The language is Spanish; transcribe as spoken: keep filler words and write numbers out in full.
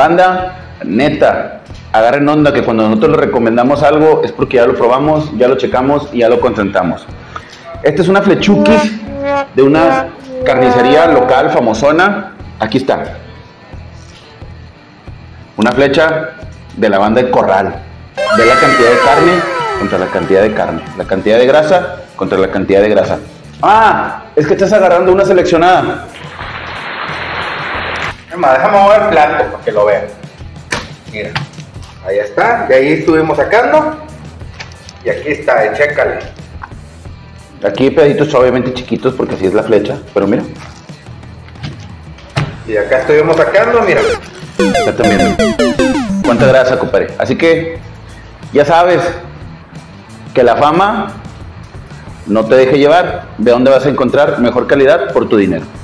Banda, neta, agarren onda que cuando nosotros les recomendamos algo es porque ya lo probamos, ya lo checamos y ya lo concentramos. Esta es una flechuquis de una carnicería local famosona. Aquí está. Una flecha de la banda de Corral. Ve la cantidad de carne contra la cantidad de carne. La cantidad de grasa contra la cantidad de grasa. Ah, es que estás agarrando una seleccionada. Déjame mover el plato para que lo vean. Mira, ahí está, de ahí estuvimos sacando. Y aquí está, eh, chécale. Aquí hay pedacitos obviamente chiquitos porque así es la flecha, pero mira. Y acá estuvimos sacando, mira. Acá también. Cuánta grasa, compadre. Así que, ya sabes que la fama no te deje llevar. ¿De dónde vas a encontrar mejor calidad por tu dinero?